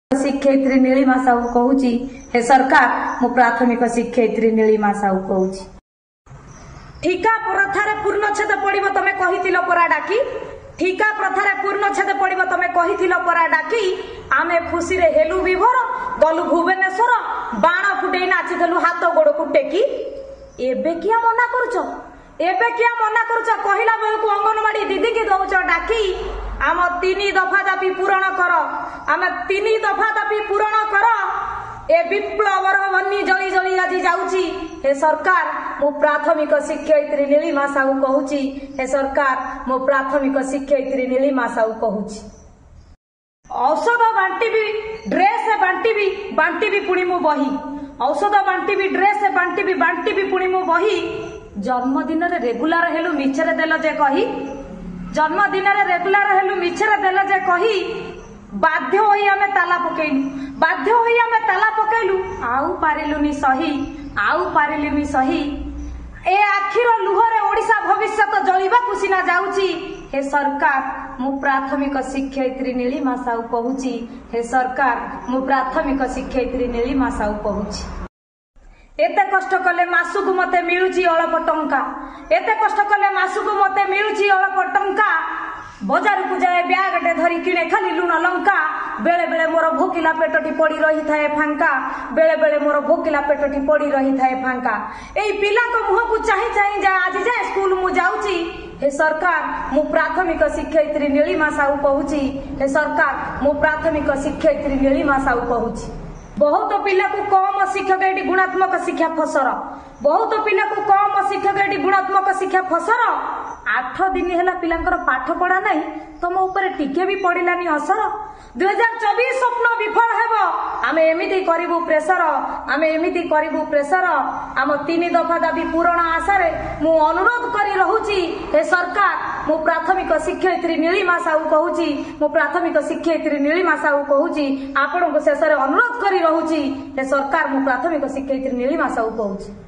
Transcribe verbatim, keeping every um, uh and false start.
शिक्षयित्री नीलिमा साहू कहूची हे सरकार मु प्राथमिक शिक्षयित्री नीलिमा साहू कहूची ठिका प्रथारे पूर्णछेद पड़िबो तमे कहिथिलो परा डाकी ठिका प्रथारे पूर्णछेद पड़िबो तमे कहिथिलो परा डाकी आमे खुशी रे हेलु विभोर गलु भुवनेश्वर बाण फुटेई नाचिथलु हाथ गोड़ को टेकी एबे किया मना करूचो एबे किया मना करूचो कहिला बेलकु अंगनवाड़ी दीदी की दउचो डाकी आम तीन दफा दाबी पूरण कर आम तीन दफा दाबी पूरण कर ए विप्लवर बन्नी जली जली आज जाउची हे सरकार मु प्राथमिक शिक्षयित्री नीलिमा साहू कहूची हे सरकार मु प्राथमिक शिक्षयित्री नीलिमा साहू कहूची औषध बांटीबी ड्रेस बांटीबी बांटीबी पुणी मु बही औषध बांटीबी ड्रेस बांटीबी बांटीबी पुणी मु बही जन्मदिन रे रेगुलर हेलु मिछरे देल जे कही जन्मदिन रे रेगुलर हेलु मिछरे देल जे कही बाध्य होई आमे ताला पकेलु बाध्य होई आमे ताला पकेलु आउ पारिलुनी सही आउ पारिलुनी सही ए आखिर लुहरे ओडिसा भविष्य तो जलिबा कुसिना जाउची हे सरकार मु प्राथमिक शिक्षयित्री नीलिमा साहू कहूची हे सरकार मु प्राथमिक शिक्षयित्री नीलिमा साहू कहूची एते कष्ट कले मासुकु मते मिलुची अल्प टंका एते कष्ट कले मासुकु मते मिलुची अल्प टंका बजार को जाए ब्यागटे धरी किणे खाली लुण लंका बेले बेले मोर भोकिला पेटटी पड़ी रही थाए फांका बेले बेले मोर भोकिला पेटटी पड़ी रही थाए फांका एई पिला को मुह को चाहि चाहि जा आज जाए स्कूल मु जाउची हे सरकार मु प्राथमिक शिक्षयित्री नीलिमा साहू कहूची हे सरकार मु प्राथमिक शिक्षयित्री नीलिमा साहू कहूची बहुत पिला को कम शिक्षक एटी गुणात्मक शिक्षा फसर बहुत पिला को कम शिक्षक एटी गुणात्मक शिक्षा फसर आठ दिन है पिलांकर पाठ पढ़ा नहीं तुम ऊपर टिके भी पड़ानी असर दुई हजार चौबीस स्वप्न विफल हेब आमे एमिति करिबु प्रेसर आमे एमिति करिबु प्रेसर आम तीन दफा दाबी पूरण आशारे मु अनुरोध करी रहूची हे सरकार मु प्राथमिक शिक्षयित्री नीलिमा साहू कहूची मु प्राथमिक शिक्षयित्री नीलिमा साहू कहूची आपण को शेष अनुरोध करी रहूची हे सरकार मु प्राथमिक शिक्षयित्री नीलिमा साहू कहूची।